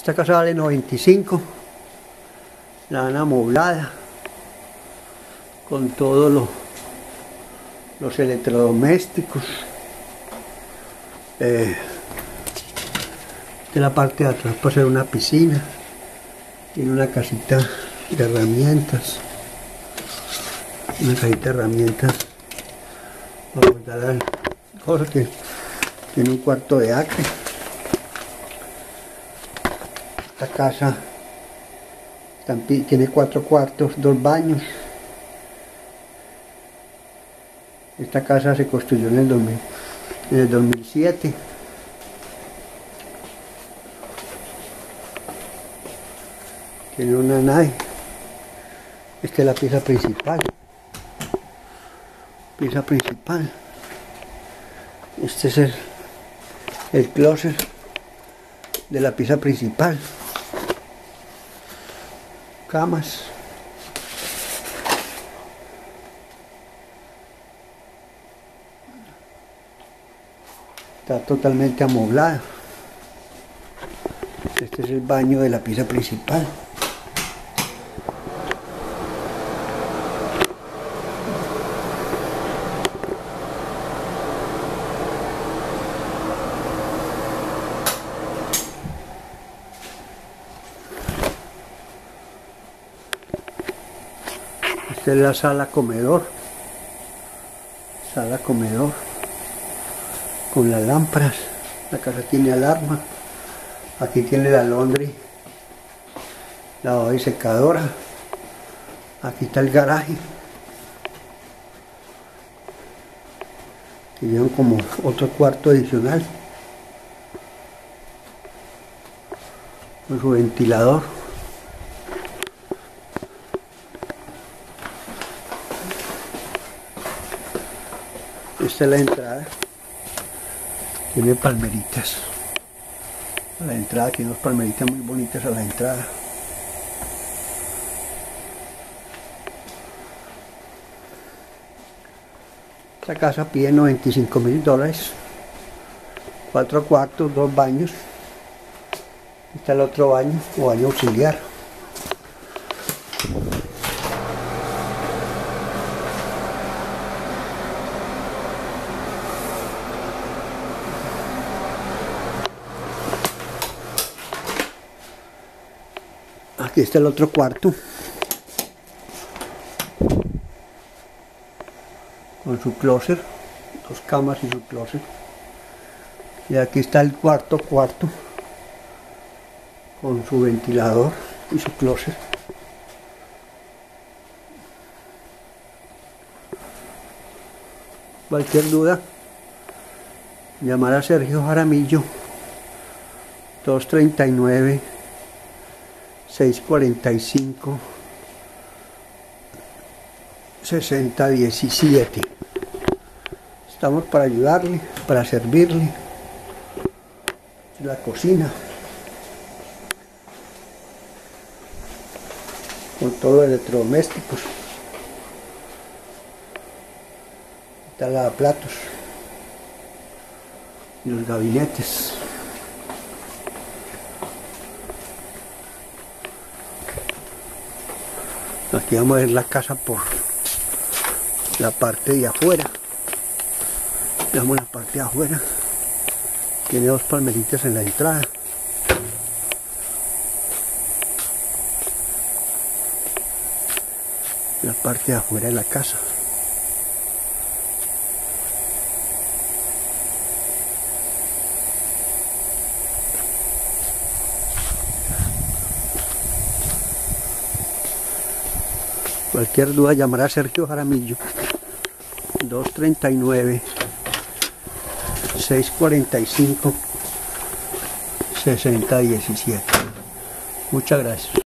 Esta casa vale 95. La han amoblada con todos los electrodomésticos. De la parte de atrás puede ser una piscina. Tiene una casita de herramientas. Una cajita de herramientas para guardar las cosas. Tiene un cuarto de acre. Esta casa tiene 4 cuartos, 2 baños. Esta casa se construyó en el 2007. Tiene una nave. Esta es la pieza principal. Este es el closet de la pieza principal. Camas. Está totalmente amoblada. Este es el baño de la pieza principal. Esta es la sala comedor con las lámparas. La casa tiene alarma. Aquí tiene la laundry, lavadora y secadora. Aquí está el garaje, que llevan como otro cuarto adicional con su ventilador. Esta es la entrada. Tiene palmeritas a la entrada, tiene unas palmeritas muy bonitas a la entrada. Esta casa pide $95.000, 4 cuartos, 2 baños. Está el otro baño o baño auxiliar. Aquí está el otro cuarto con su closet, 2 camas y su closet. Y aquí está el cuarto con su ventilador y su closet. Cualquier duda, llamar a Sergio Jaramillo, 239-645-6017. Estamos para ayudarle, para servirle. La cocina con todos los electrodomésticos. Está el lavaplatos y los gabinetes. Aquí vamos a ver la casa por la parte de afuera. Veamos la parte de afuera. Tiene 2 palmeritas en la entrada. La parte de afuera de la casa. Cualquier duda, llamar a Sergio Jaramillo, 239-645-6017. Muchas gracias.